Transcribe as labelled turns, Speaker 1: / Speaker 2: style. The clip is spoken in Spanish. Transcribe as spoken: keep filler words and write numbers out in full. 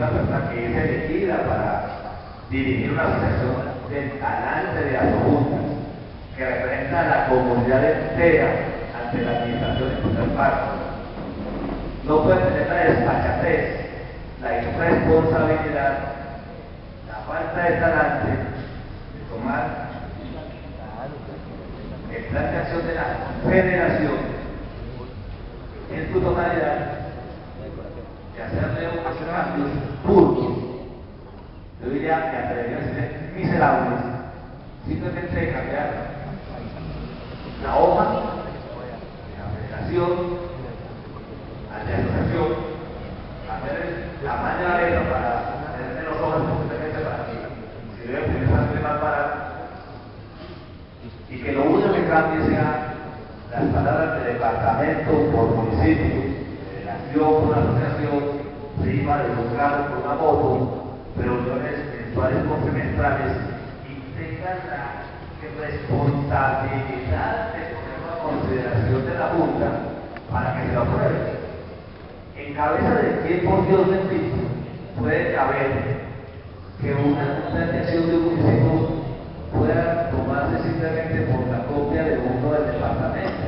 Speaker 1: una persona que es elegida para dirigir una asociación del talante de Azojunta, que representa a la comunidad entera ante la administración de Punta del Parque. No puede tener la desfachatez, la irresponsabilidad, la falta de talante de tomar el plan de acción de la federación en su totalidad y hacerle unos cambios turcos, yo diría, me atrevería a decir miserables, simplemente de cambiar la hoja de la federación a la asociación, cambiar la tamaño de la letra para tener menos hojas completamente para que si debe utilizarse más barato, y que lo único que cambie sea las palabras de departamento por municipio, federación por una asociación, prima de un carro por una moto, reuniones mensuales por semestrales, y tengan la responsabilidad de ponerlo a consideración de la Junta para que se lo apruebe. En cabeza de quién, por Dios bendito, puede caber que una planeación de un municipio pueda tomarse simplemente por la copia de uno del departamento.